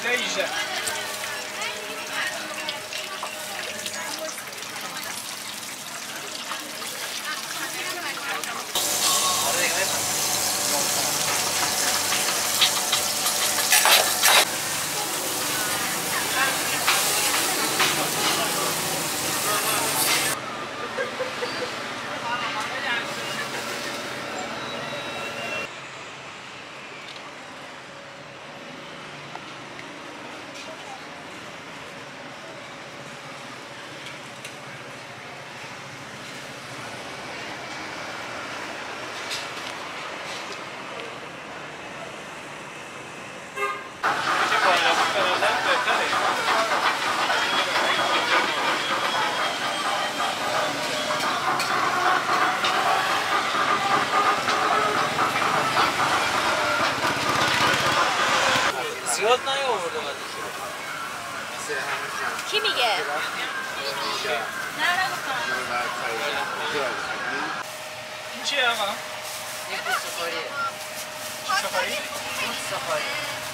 18. زیاد نیاورده بعدش. کی میگه؟ این چیه آقا؟ این پوست سفاریه. چی سفاری؟ پوست سفاری.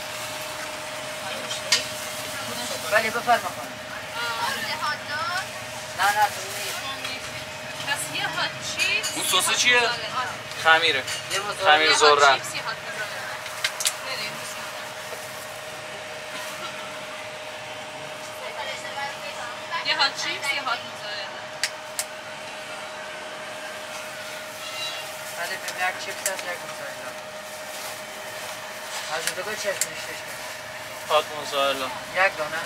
ولی بفرما خانم. نه تو نیست. پس یه هات چیپس. اون سسه چیه؟ خمیره. خمیر ذره. یه هات چیپس یه هات موزارلا. بله بهم یک چیپس هست یک موزارلا. از دوگاه چشم نشتش کنید. هات موزارلا. یک دانه.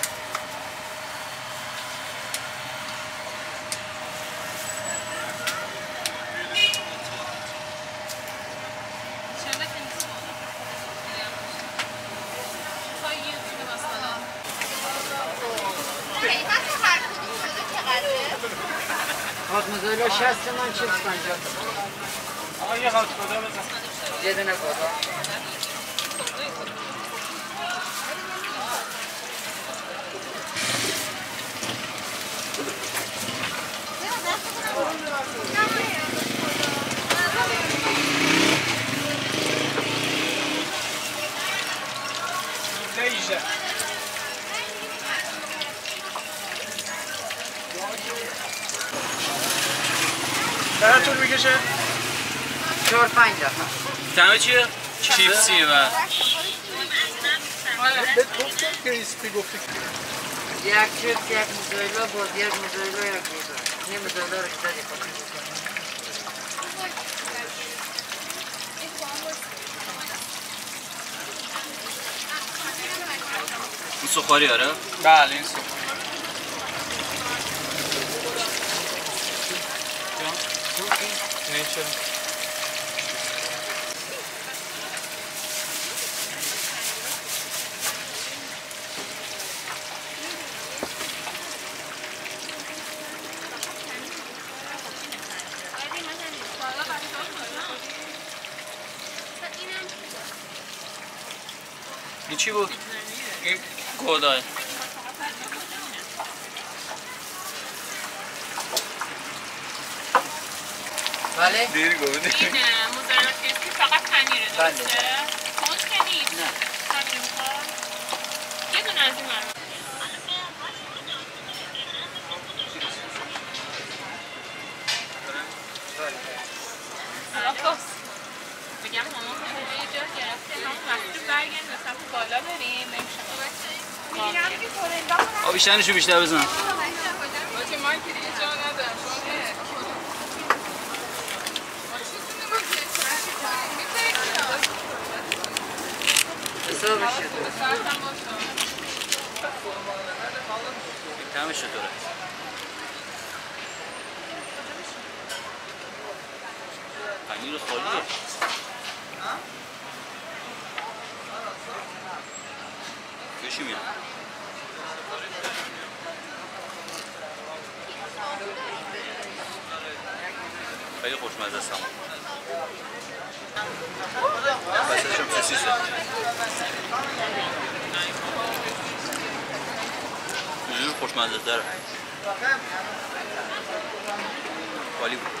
هات موزارلا 60 تومن چیپس 50 تومن. آقا یه هات کدا بزن. یه دونه کدا. چقدر طول میکشه؟ 4-5 دقیقه. دمه چیه؟ چیپسیه و به گفتم کریسپی گفتی یک چیپس یک موزارلا باز یک موزارلا یک گودا. این موزارلا رو زدی خواهد. این سخاری آره؟ بله این سخاری نه چرا؟ این چی بود؟ این گودای بله؟ دیر گفتی این موزارلا کریسپی فقط پنیره درسته؟ پونج که نیست؟ نه پنیر میخواد؟ یه دونه از این برام بگم مامان که یه جا گرفته همون وقتی برگرد به سمت بالا بریم آب بیشترشو بیشتر بزن باشه من که دیگه جا ندارم حسابش چطوره؟ تمش چطوره؟ پنیر خالیه بشی میاد خیلی خوشمزه است اما بسیارش هم سوسیسه اینجوری خوشمزه داره خالی بود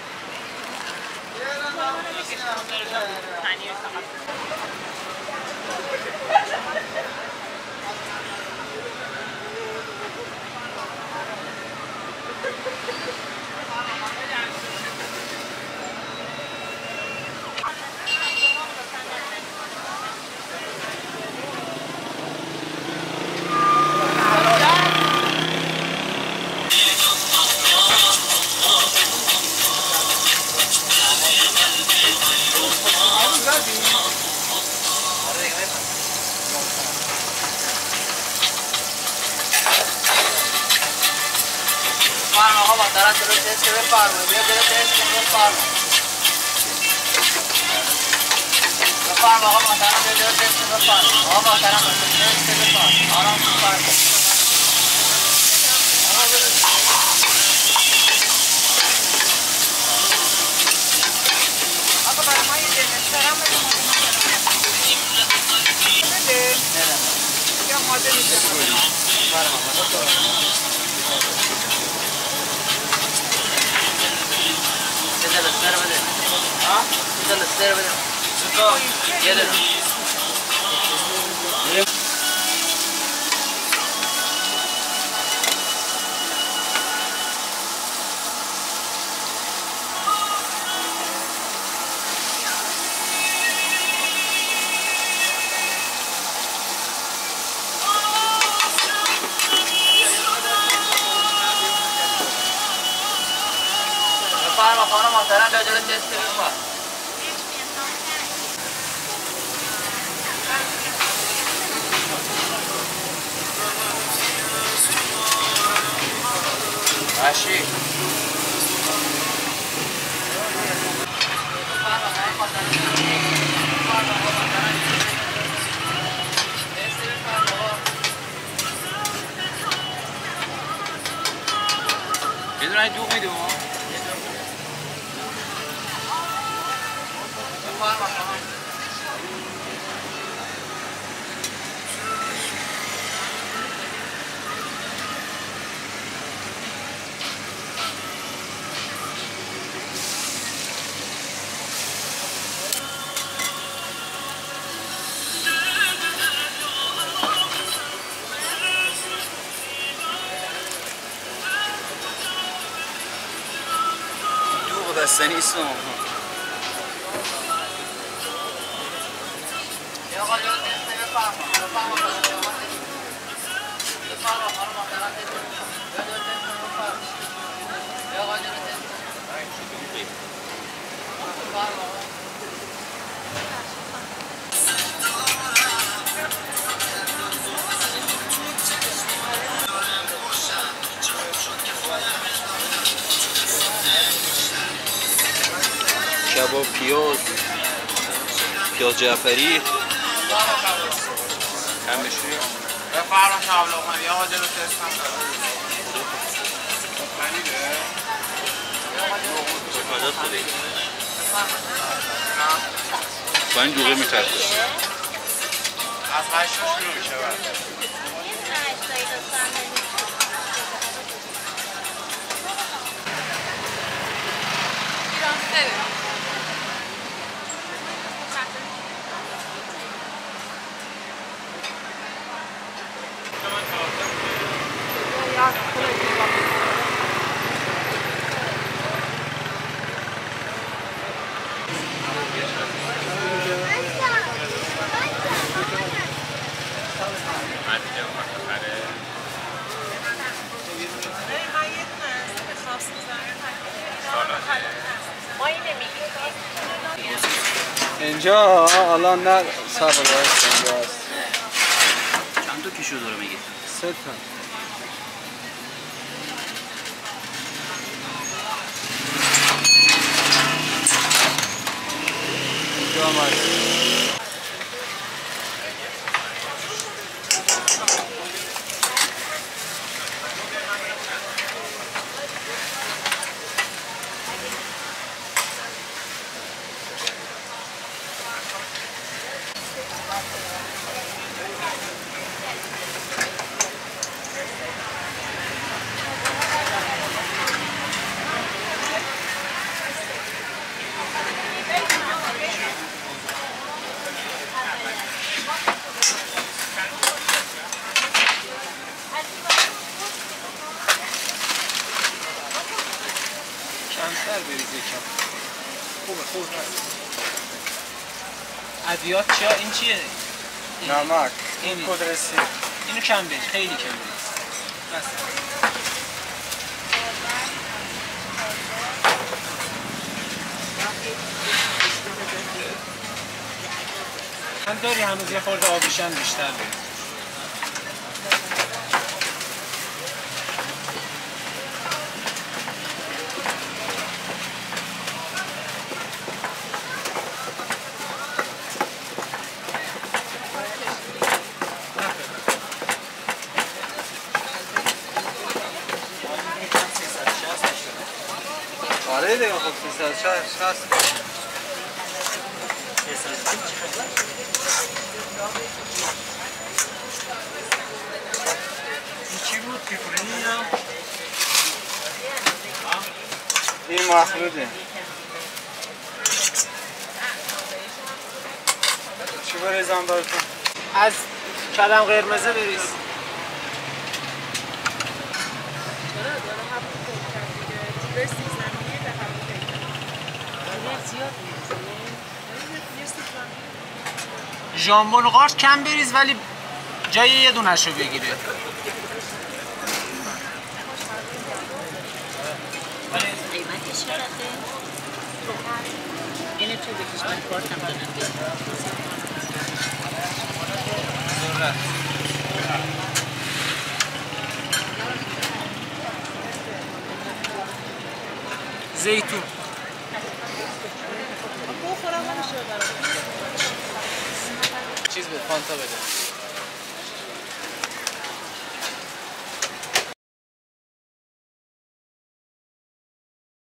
پنیر فقط محترم جلو تست بفرمایید. بیا جلو تست بفرمایید. بفرمایید آقا محترم بیا جلو تست بفرمایید. آقا محترم جلو تست بفرمایید. آرام بفرمایید. آقا برای ما یه دلنشترم بده. بده؟ نه. یا ماده میشه. بده لستر بده. ها؟ بده لستر بده. یه دونه. بفرما خانم محترم بیا جلو تست بفرما. باشی. یه دونه دوغ میده ما. دوغ بستنی است. کباب پیاز جعفری کم بشه. بفرما شابلو خان یا جلو تست هم داره. خریده؟ مجاز خودی با این دوغه میترسه. از 8 شروع میشه بعد. اینجا الان نه صبر باید اینجاست. چند تا کیشو داره میگی؟ 3 تا. اینجا آمد. کمتر بریز یکم. خوبه ادویات چیا؟ این چیه؟ نمک. این کدرسی. اینو کم بریز، خیلی کم بریز. بس. من داری هنوز یه خورده آبیشن بیشتر بریز. دیگه خب 360. چی بود پیپرینی یا؟ این مخلوطه. چی بریزم براتون؟ از کلم قرمزه بریز. ژامبون قارچ کم بریز ولی جای یه دونش رو بگیره. قیمتش چقدره؟ اینه تو بکش من کارتم دارم بیارم. زیتون چیز بده فانتا بده